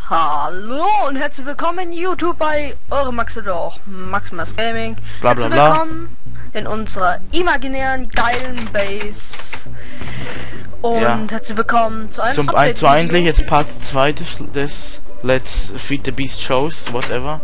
Hallo und herzlich willkommen YouTube bei eurem Max oder auch Maximus Gaming. Bla, bla, herzlich willkommen in unserer imaginären geilen Base. Und herzlich willkommen zu einem Update zu eigentlich jetzt Part 2 des Let's Feed the Beast Shows, whatever.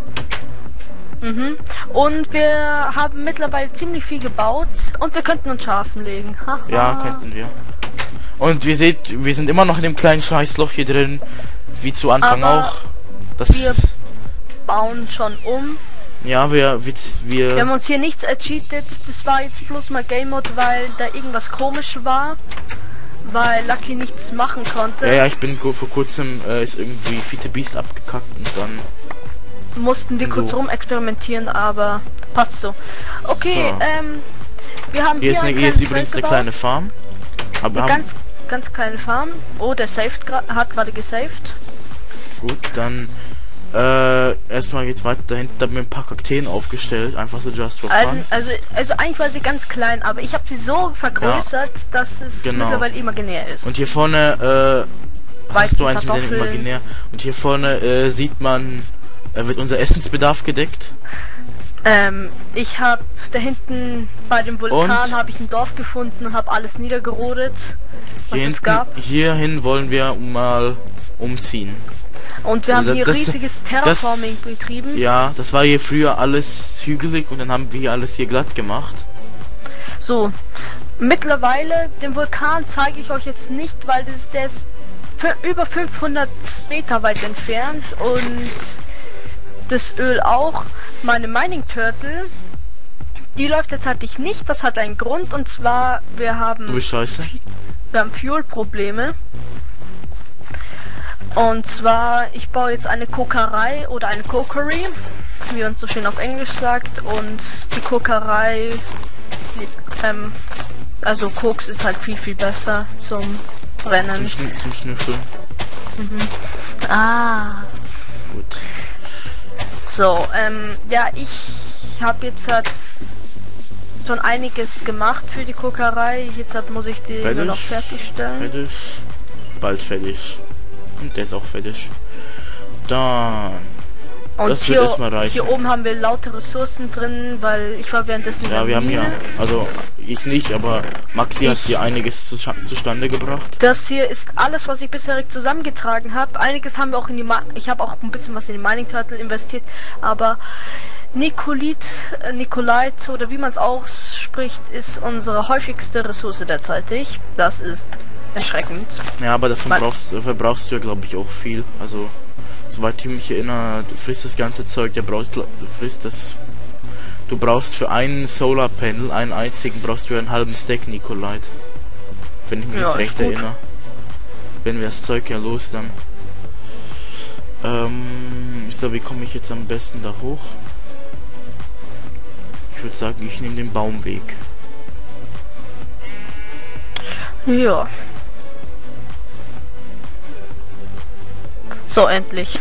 Und wir haben mittlerweile ziemlich viel gebaut und wir könnten uns Schafen legen. Ja, könnten wir. Und ihr seht, wir sind immer noch in dem kleinen Scheißloch hier drin, wie zu Anfang aber auch. Wir bauen schon um. Ja, wir haben uns hier nichts ercheatet. Das war jetzt bloß mal Game Mode, weil da irgendwas komisch war. Weil Lucky nichts machen konnte. Ja, ich bin vor kurzem ist irgendwie Feed the Beast abgekackt und dann mussten wir kurz rumexperimentieren, aber passt so. Okay, so. Wir haben hier ist übrigens eine kleine Farm. Aber eine ganz kleine Farm. Oh, der hat gerade gesaved. Gut, dann erstmal geht's weiter. Dahinter haben wir ein paar Kakteen aufgestellt, einfach so just for fun. Also eigentlich war sie ganz klein, aber ich habe sie so vergrößert, dass es mittlerweile imaginär ist. Und hier vorne hast du eigentlich mit dem imaginär. Und hier vorne sieht man, wird unser Essensbedarf gedeckt. Ich habe da hinten bei dem Vulkan habe ich ein Dorf gefunden und habe alles niedergerodet, was es gab. Hierhin wollen wir mal umziehen. Und wir haben hier riesiges Terraforming betrieben. Ja, das war hier früher alles hügelig und dann haben wir hier alles hier glatt gemacht. So, mittlerweile den Vulkan zeige ich euch jetzt nicht, weil der ist über 500 Meter weit entfernt und das Öl auch. Meine Mining Turtle, die läuft derzeit nicht. Das hat einen Grund und zwar wir haben Fuel-Probleme. Und zwar, ich baue jetzt eine Kokerei oder eine Cokery, wie man so schön auf Englisch sagt. Und die Kokerei, also Koks ist halt viel besser zum Brennen. Zum Schnüffeln. Gut. So, ja, ich habe jetzt halt schon einiges gemacht für die Kokerei. Jetzt muss ich die nur noch fertigstellen. Fertig. Bald fertig. Und der ist auch fertig. Dann. Und das wird erstmal reichen. Hier oben haben wir laute Ressourcen drin, weil ich war währenddessen. Ja, wir haben hier. Also ich nicht, aber Maxi hat hier einiges zustande gebracht. Das hier ist alles, was ich bisher zusammengetragen habe. Einiges haben wir auch in die ich habe auch ein bisschen was in die Mining Turtle investiert, aber Nikolite oder wie man es ausspricht, ist unsere häufigste Ressource derzeitig. Das ist erschreckend. Ja, aber davon verbrauchst du ja, glaube ich, auch viel. Also, soweit ich mich erinnere, du frisst das ganze Zeug, du brauchst für einen Solar Panel, einen einzigen, brauchst du einen halben Stack Nikolite. Wenn ich mich jetzt recht erinnere. Wenn wir das Zeug ja los, dann. So, wie komme ich jetzt am besten da hoch? Ich würde sagen, ich nehme den Baumweg. Ja. So, endlich.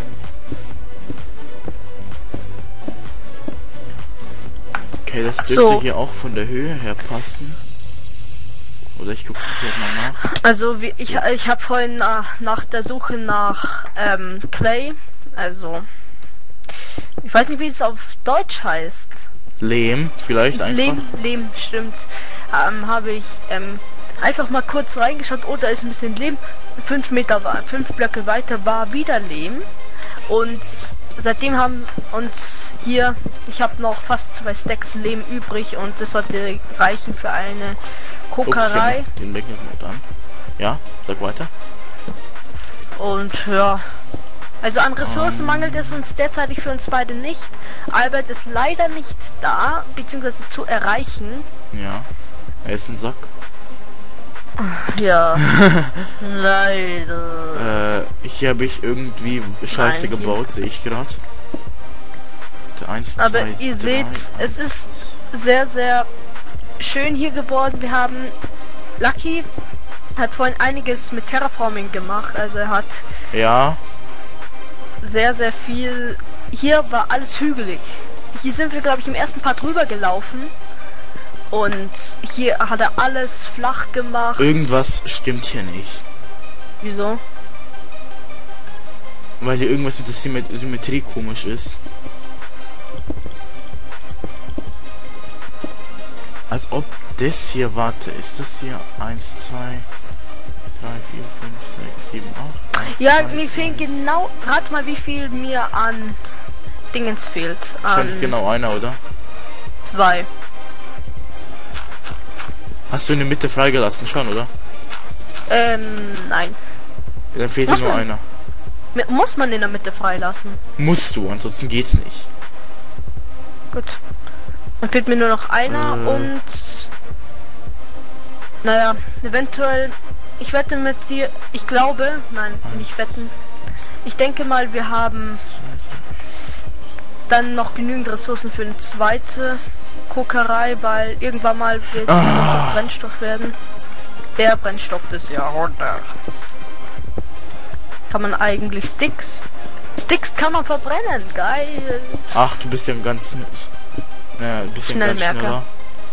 Okay, das dürfte hier auch von der Höhe her passen. Oder ich gucke es gleich mal nach. Also ich habe vorhin nach der Suche nach Clay, also ich weiß nicht, wie es auf Deutsch heißt. Lehm, vielleicht einfach. Lehm, stimmt. Habe ich einfach mal kurz reingeschaut. Oh, da ist ein bisschen Lehm. 5 Blöcke weiter war wieder Lehm. Und seitdem haben uns hier, ich habe noch fast 2 Stacks Lehm übrig und das sollte reichen für eine Kokerei. Den Magnet an. Ja, sag weiter. Und ja, also an Ressourcen mangelt es uns derzeitig für uns beide nicht. Albert ist leider nicht da, beziehungsweise zu erreichen. Ja, er ist ein Sack. Ja, leider. Hier habe ich irgendwie Scheiße gebaut, sehe ich gerade. Aber ihr seht, es ist sehr schön hier geworden. Wir haben Lucky hat vorhin einiges mit Terraforming gemacht, also er hat sehr viel. Hier war alles hügelig. Hier sind wir, glaube ich, im ersten Part drüber gelaufen. Und hier hat er alles flach gemacht. Irgendwas stimmt hier nicht. Wieso? Weil hier irgendwas mit der Symmetrie komisch ist. Als ob das hier, warte, ist das hier 1, 2, 3, 4, 5, 6, 7, 8? 1, Ja, 2, mir fehlen genau, rat mal, wie viel mir an Dingens fehlt. Wahrscheinlich genau einer, oder? 2. Hast du in der Mitte freigelassen schon, oder? Nein. Dann fehlt dir nur einer. Muss man in der Mitte freilassen? Musst du, ansonsten geht's nicht. Gut. Dann fehlt mir nur noch einer und... Naja, eventuell... Ich wette mit dir... Ich glaube... Nein, nicht wetten. Ich denke mal, wir haben... dann noch genügend Ressourcen für eine zweite Kokerei, weil irgendwann mal wird es unser Brennstoff werden. Der Brennstoff des Jahrhunderts. Kann man eigentlich Sticks kann man verbrennen, geil. Ach, du bist ja im Ganzen... Ja, ein bisschen ganz schneller.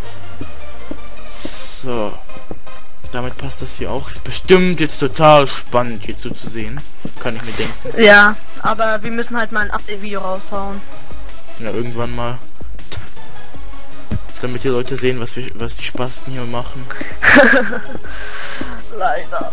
So. Damit passt das hier auch. Ist bestimmt jetzt total spannend hier zuzusehen. Kann ich mir denken. Ja, aber wir müssen halt mal ein Update-Video raushauen. Ja, irgendwann mal. Damit die Leute sehen, was die Spasten hier machen. Leider.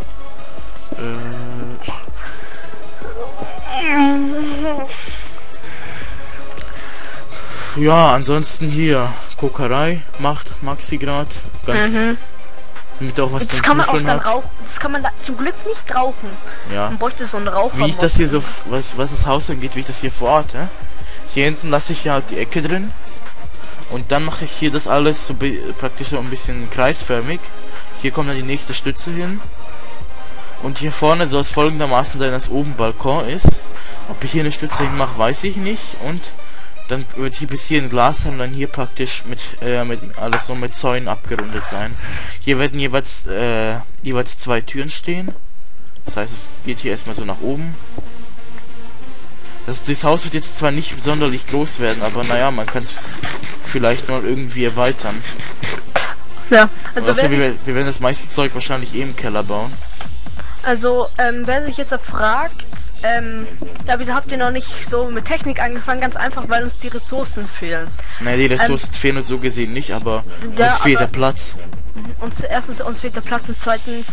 Ja, ansonsten hier. Kokerei macht Maxi gerade. Ganz. Damit auch was das zum kann man auch Kuscheln dann hat. rauchen. Das kann man da zum Glück nicht rauchen. Ja. Man bräuchte so einen Raucher. Wie ich das hier so, was das Haus angeht, wie ich das hier vororte. Hier hinten lasse ich ja halt die Ecke drin. Und dann mache ich hier das alles so praktisch so ein bisschen kreisförmig. Hier kommt dann die nächste Stütze hin. Und hier vorne soll es folgendermaßen sein, dass oben Balkon ist. Ob ich hier eine Stütze hinmache, weiß ich nicht. Und dann wird hier bis hier ein Glas haben, dann hier praktisch mit alles so mit Zäunen abgerundet sein. Hier werden jeweils 2 Türen stehen. Das heißt, es geht hier erstmal so nach oben. Das Haus wird jetzt zwar nicht sonderlich groß werden, aber naja, man kann es vielleicht mal irgendwie erweitern. Ja, also wir werden das meiste Zeug wahrscheinlich im Keller bauen. Also, wer sich jetzt fragt, ja, wieso habt ihr noch nicht so mit Technik angefangen? Ganz einfach, weil uns die Ressourcen fehlen. Naja, die Ressourcen fehlen uns so gesehen nicht, aber ja, uns fehlt der Platz. Erstens, uns fehlt der Platz und zweitens...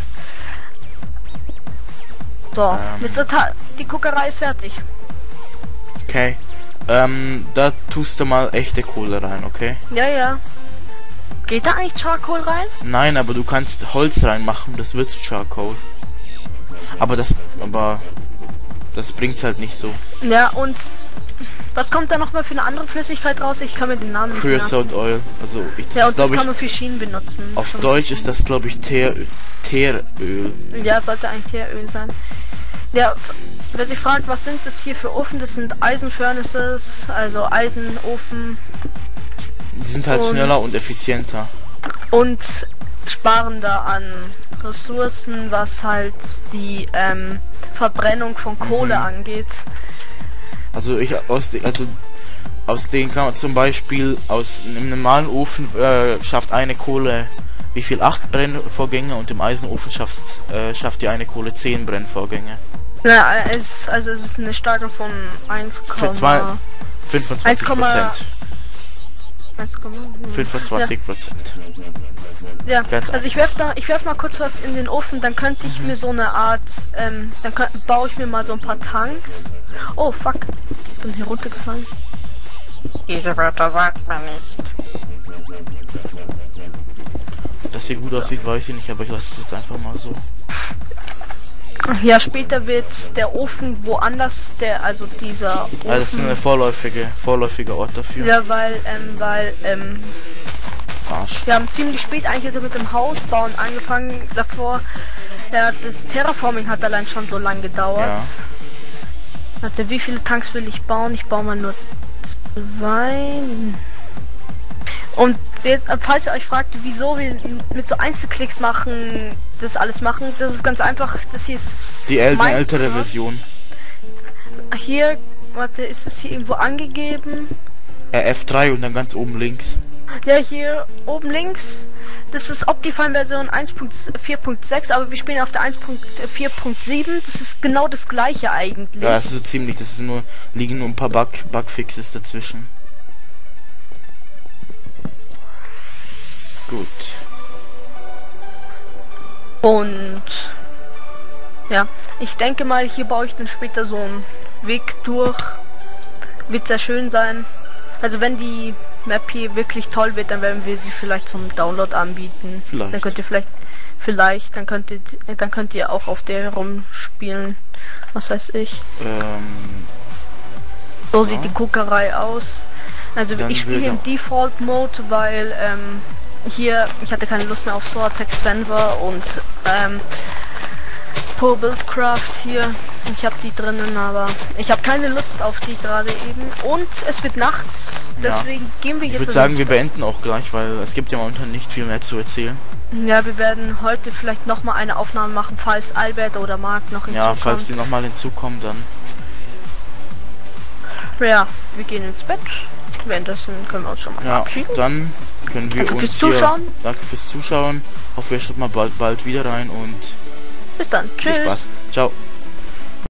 So, jetzt die Kokerei ist fertig. Okay. Da tust du mal echte Kohle rein, okay? Ja, ja. Geht da eigentlich Charcoal rein? Nein, aber du kannst Holz reinmachen, das wird zu Charcoal. Aber das bringt's halt nicht so. Ja, und was kommt da nochmal für eine andere Flüssigkeit raus? Ich kann mir den Namen nicht merken. Creosote Oil. Also ja, und das kann man für Schienen benutzen. Auf Deutsch ist das, glaube ich, Teeröl. Ja, sollte eigentlich Teeröl sein. Ja, wer sich fragt, was sind das hier für Ofen? Das sind Eisenfurnaces, also Eisenofen. Die sind halt schneller und effizienter. Und sparender an Ressourcen, was halt die Verbrennung von Kohle angeht. Also aus denen kann man zum Beispiel aus einem normalen Ofen schafft eine Kohle wie viel 8 Brennvorgänge und im Eisenofen schafft die eine Kohle 10 Brennvorgänge. Ja, es ist eine Steigerung von 1,25%. 25%. Ja, also ich werf mal kurz was in den Ofen, dann könnte ich mir so eine Art, baue ich mir mal so ein paar Tanks. Oh fuck, ich bin hier runtergefallen. Diese Wörter sagt man nicht. Dass hier gut aussieht, weiß ich nicht, aber ich lasse es jetzt einfach mal so. Ja, später wird der Ofen woanders, dieser Ofen... Also das ist eine vorläufiger Ort dafür. Ja, weil wir haben ziemlich spät eigentlich mit dem Hausbauen angefangen. Davor, ja, das Terraforming hat allein schon so lange gedauert. Ja. Warte, wie viele Tanks will ich bauen? Ich baue mal nur 2. Und jetzt, falls ihr euch fragt, wieso wir mit so Einzelklicks das alles machen, das ist ganz einfach. Das hier ist die ältere Version. Hier, warte, ist es hier irgendwo angegeben? F3 und dann ganz oben links. Ja, hier oben links. Das ist Optifine Version 1.4.6, aber wir spielen auf der 1.4.7. Das ist genau das gleiche eigentlich. Ja, das ist so ziemlich. Das ist nur, liegen nur ein paar Bugfixes dazwischen. Gut. Und ja, ich denke mal, hier baue ich dann später so einen Weg durch. Wird sehr schön sein. Also wenn die Map hier wirklich toll wird, dann werden wir sie vielleicht zum Download anbieten. Vielleicht. Dann könnt ihr dann könnt ihr auch auf der rumspielen. Was weiß ich. So sieht die Guckerei aus. Also Dann ich spiele im Default Mode, weil hier ich hatte keine Lust mehr auf Soartex Denver und Pro Buildcraft hier. Ich habe die drinnen, aber ich habe keine Lust auf die gerade eben. Und es wird nachts, deswegen gehen wir jetzt. Ich würde sagen, wir beenden auch gleich, weil es gibt ja momentan nicht viel mehr zu erzählen. Ja, wir werden heute vielleicht noch mal eine Aufnahme machen, falls Albert oder Marc noch hinzukommt. Ja, falls die noch mal hinzukommen, dann. Ja, wir gehen ins Bett. Währenddessen können wir uns schon mal verabschieden. Dann können wir Danke uns fürs Zuschauen. Danke fürs Zuschauen. Hoffe, ihr schaut mal bald wieder rein und bis dann. Tschüss. Viel Spaß. Ciao.